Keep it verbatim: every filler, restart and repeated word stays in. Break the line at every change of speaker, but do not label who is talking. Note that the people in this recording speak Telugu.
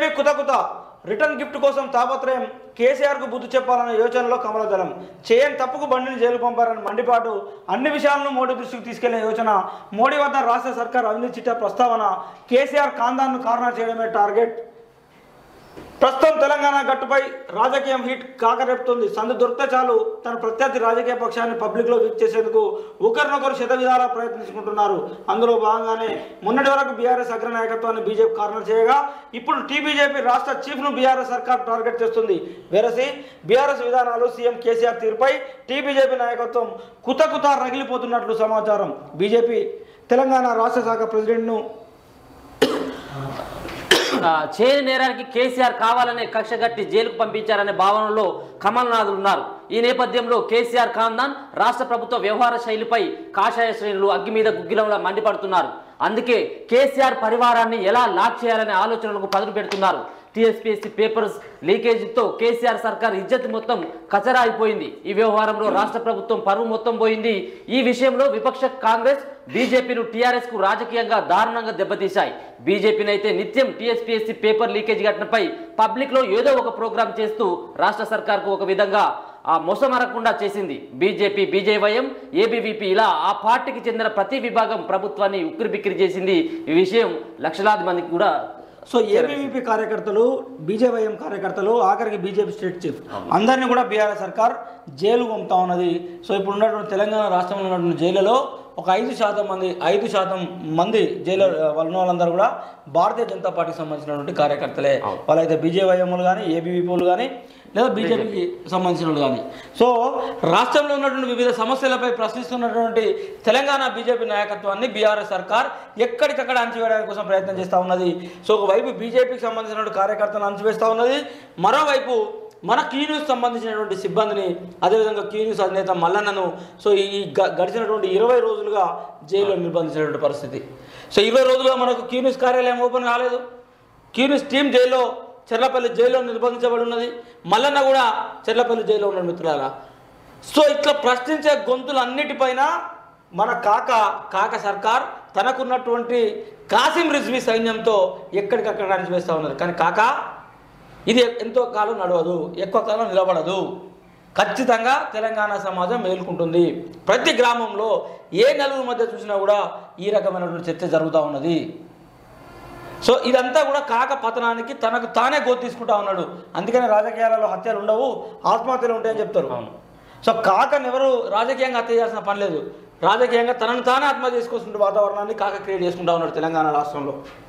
ఏపీ కుత కుత రిటర్న్ గిఫ్ట్ కోసం తాపత్రయం, కేసీఆర్కు బుద్ధి చెప్పాలన్న యోచనలో కమలదళం. చేయని తప్పుకు బండిని జైలు పంపారని మండిపాటు, అన్ని విషయాలను మోడీ దృష్టికి తీసుకెళ్లే యోచన, మోడీ వద్ద రాష్ట్ర సర్కార్ అవినీతి చిట్టా ప్రస్తావన, కేసీఆర్ ఖాందాన్ను కార్నర్ చేయడమే టార్గెట్. ప్రస్తుతం తెలంగాణ గట్టుపై రాజకీయం హీట్ కాకరేపుతుంది. సందు దొరికితే చాలు తన ప్రత్యర్థి రాజకీయ పక్షాన్ని పబ్లిక్లో వీక్ చేసేందుకు ఒకరినొకరు శతవిధాలా ప్రయత్నించుకుంటున్నారు. అందులో భాగంగానే మొన్నటి వరకు బీఆర్ఎస్ అగ్రనాయకత్వాన్ని బీజేపీ కార్నర్ చేయగా ఇప్పుడు టీబీజేపీ రాష్ట్ర చీఫ్ను బీఆర్ఎస్ సర్కార్ టార్గెట్ చేస్తుంది. వేరసి బీఆర్ఎస్ విధానాలు, సీఎం కేసీఆర్ తీరుపై టీబీజేపీ నాయకత్వం కుత కుత రగిలిపోతున్నట్లు సమాచారం. బీజేపీ తెలంగాణ రాష్ట్ర శాఖ ప్రెసిడెంట్ను
చేయని నేరానికి కేసీఆర్ కావాలనే కక్ష కట్టి జైలుకు పంపించారనే భావనలో కమల్నాథులు ఉన్నారు. ఈ నేపథ్యంలో కేసీఆర్ ఖాందాన్ రాష్ట్ర ప్రభుత్వ వ్యవహార శైలిపై కాషాయ శ్రేణులు అగ్గి మీద గుగ్గిలంలా మండిపడుతున్నారు. అందుకే కేసీఆర్ పరివారాన్ని ఎలా లాక్ చేయాలనే ఆలోచనలకు పదును పెడుతున్నారు. టీఎస్పీఎస్సీ పేపర్స్ లీకేజీతో కేసీఆర్ సర్కార్ ఇజ్జత్ మొత్తం కచరా అయిపోయింది. ఈ వ్యవహారంలో రాష్ట్ర ప్రభుత్వం పరువు మొత్తం పోయింది. ఈ విషయంలో విపక్ష కాంగ్రెస్ బీజేపీను టీఆర్ఎస్ కు రాజకీయంగా దారుణంగా దెబ్బతీశాయి. బీజేపీని అయితే నిత్యం టీఎస్పీఎస్సీ పేపర్ లీకేజ్ ఘటనపై పబ్లిక్ లో ఏదో ఒక ప్రోగ్రాం చేస్తూ రాష్ట్ర సర్కార్కు ఒక విధంగా ఆ మొసమరకుండా చేసింది. బీజేపీ, బీజేవైఎం, ఏబీవీపీ ఇలా ఆ పార్టీకి చెందిన ప్రతి విభాగం ప్రభుత్వాన్ని ఉక్కిరిబిక్కిరి చేసింది. ఈ విషయం లక్షలాది మందికి కూడా.
సో ఏబీవీపీ కార్యకర్తలు, బీజేవైఎం కార్యకర్తలు, ఆఖరికి బీజేపీ స్టేట్ చీఫ్ అందరినీ కూడా బీఆర్ఎస్ సర్కార్ జైలు పంపుతా ఉన్నది. సో ఇప్పుడు ఉన్నటువంటి తెలంగాణ రాష్ట్రంలో ఉన్నటువంటి జైళ్లలో ఒక ఐదు శాతం మంది ఐదు శాతం మంది జైలు ఉన్న వాళ్ళందరూ కూడా భారతీయ జనతా పార్టీకి సంబంధించినటువంటి కార్యకర్తలే. వాళ్ళైతే బీజేవైఎంలు కానీ, ఏబీవీపీలు కానీ, లేదా బీజేపీకి సంబంధించిన వాళ్ళు కానీ. సో రాష్ట్రంలో ఉన్నటువంటి వివిధ సమస్యలపై ప్రశ్నిస్తున్నటువంటి తెలంగాణ బీజేపీ నాయకత్వాన్ని బీఆర్ఎస్ సర్కార్ ఎక్కడికక్కడ అణచివేయడానికి కోసం ప్రయత్నం చేస్తూ ఉన్నది. సో ఒకవైపు బీజేపీకి సంబంధించినటువంటి కార్యకర్తలను అణచివేస్తూ ఉన్నది, మరోవైపు మన క్యూ న్యూస్ సంబంధించినటువంటి సిబ్బందిని, అదేవిధంగా క్యూ న్యూస్ అధినేత మల్లన్నను సో ఈ గడిచినటువంటి ఇరవై రోజులుగా జైల్లో నిర్బంధించినటువంటి పరిస్థితి. సో ఇరవై రోజులుగా మనకు క్యూ న్యూస్ కార్యాలయం ఓపెన్ కాలేదు. క్యూ న్యూస్ టీం జైల్లో చెర్లపల్లి జైల్లో నిర్బంధించబడి ఉన్నది. మల్లన్న కూడా చెర్లపల్లి జైల్లో ఉన్నాడు మిత్రులారా. సో ఇట్లా ప్రశ్నించే గొంతులన్నిటిపైన మన కాక కాక సర్కార్ తనకున్నటువంటి కాసిం రిజ్వీ సైన్యంతో ఎక్కడికక్కడ అణచివేస్తూ ఉన్నారు. కానీ కాక ఇది ఎంతో కాలం నడవదు, ఎక్కువ కాలం నిలబడదు. ఖచ్చితంగా తెలంగాణ సమాజం మేలుకుంటుంది. ప్రతి గ్రామంలో ఏ నలుగురు మధ్య చూసినా కూడా ఈ రకమైనటువంటి చర్చ జరుగుతూ ఉన్నది. సో ఇదంతా కూడా కాక పతనానికి తనకు తానే గోతి తీసుకుంటా ఉన్నాడు. అందుకని రాజకీయాలలో హత్యలు ఉండవు, ఆత్మహత్యలు ఉంటాయని చెప్తారు. సో కాకని ఎవరు రాజకీయంగా హత్య చేయాల్సిన పని లేదు. రాజకీయంగా తనను తానే ఆత్మహత్య చేసుకొస్తున్న వాతావరణాన్ని కాక క్రియేట్ చేసుకుంటా ఉన్నాడు తెలంగాణ రాష్ట్రంలో.